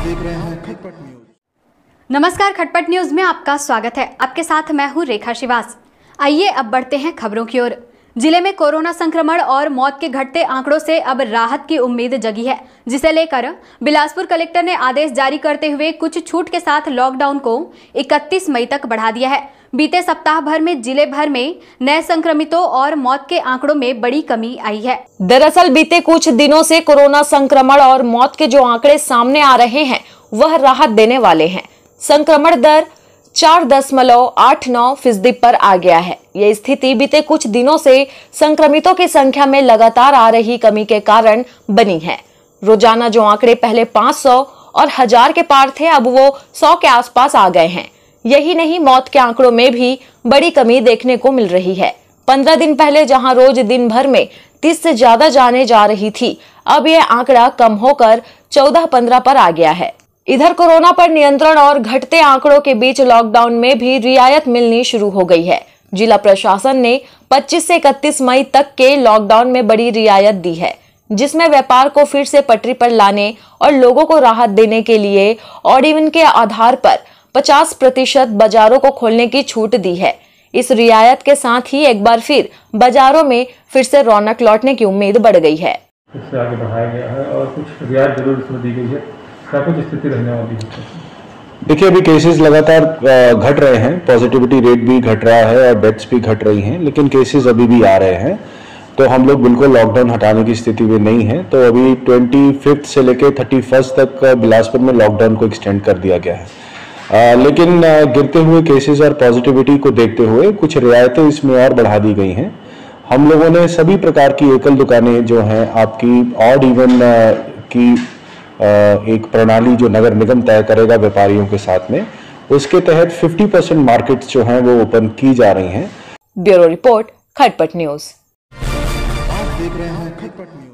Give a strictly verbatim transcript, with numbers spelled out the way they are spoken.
देख रहे हैं खटपट न्यूज। नमस्कार, खटपट न्यूज में आपका स्वागत है। आपके साथ मैं हूं रेखा श्रीवास। आइए अब बढ़ते हैं खबरों की ओर। जिले में कोरोना संक्रमण और मौत के घटते आंकड़ों से अब राहत की उम्मीद जगी है, जिसे लेकर बिलासपुर कलेक्टर ने आदेश जारी करते हुए कुछ छूट के साथ लॉकडाउन को इकतीस मई तक बढ़ा दिया है। बीते सप्ताह भर में जिले भर में नए संक्रमितों और मौत के आंकड़ों में बड़ी कमी आई है। दरअसल बीते कुछ दिनों से कोरोना संक्रमण और मौत के जो आंकड़े सामने आ रहे हैं वह राहत देने वाले हैं। संक्रमण दर चार दशमलव आठ नौ फीसदी पर आ गया है। यह स्थिति बीते कुछ दिनों से संक्रमितों की संख्या में लगातार आ रही कमी के कारण बनी है। रोजाना जो आंकड़े पहले पाँच सौ और हजार के पार थे, अब वो सौ के आसपास आ गए हैं। यही नहीं, मौत के आंकड़ों में भी बड़ी कमी देखने को मिल रही है। पंद्रह दिन पहले जहां रोज दिन भर में तीस से ज्यादा जाने जा रही थी, अब यह आंकड़ा कम होकर चौदह पंद्रह पर आ गया है। इधर कोरोना पर नियंत्रण और घटते आंकड़ों के बीच लॉकडाउन में भी रियायत मिलनी शुरू हो गई है। जिला प्रशासन ने पच्चीस से इकतीस मई तक के लॉकडाउन में बड़ी रियायत दी है, जिसमें व्यापार को फिर से पटरी पर लाने और लोगों को राहत देने के लिए ऑड इवन के आधार पर पचास प्रतिशत बाजारों को खोलने की छूट दी है। इस रियायत के साथ ही एक बार फिर बाजारों में फिर से रौनक लौटने की उम्मीद बढ़ गई है। इससे आगे बढ़ाया गया है और कुछ रियायत जरूर इसमें दी गई है। क्या कुछ स्थिति रहने वाली है? देखिए, अभी केसेस लगातार घट रहे हैं, पॉजिटिविटी रेट भी घट रहा है और डेथ्स भी घट रही हैं, लेकिन केसेस अभी भी आ रहे हैं। तो हम लोग बिल्कुल लॉकडाउन हटाने की स्थिति में नहीं है। तो अभी ट्वेंटी फिफ्थ से लेकर थर्टी फर्स्ट तक बिलासपुर में लॉकडाउन को एक्सटेंड कर दिया गया है। आ, लेकिन आ, गिरते हुए केसेस और पॉजिटिविटी को देखते हुए कुछ रियायतें इसमें और बढ़ा दी गई हैं। हम लोगों ने सभी प्रकार की एकल दुकानें जो हैं, आपकी ऑड इवन की आ, एक प्रणाली जो नगर निगम तय करेगा व्यापारियों के साथ में, उसके तहत पचास परसेंट मार्केट्स जो हैं वो ओपन की जा रही हैं। Bureau report, Khatpat news. आप देख रहे हैं खटपट न्यूज।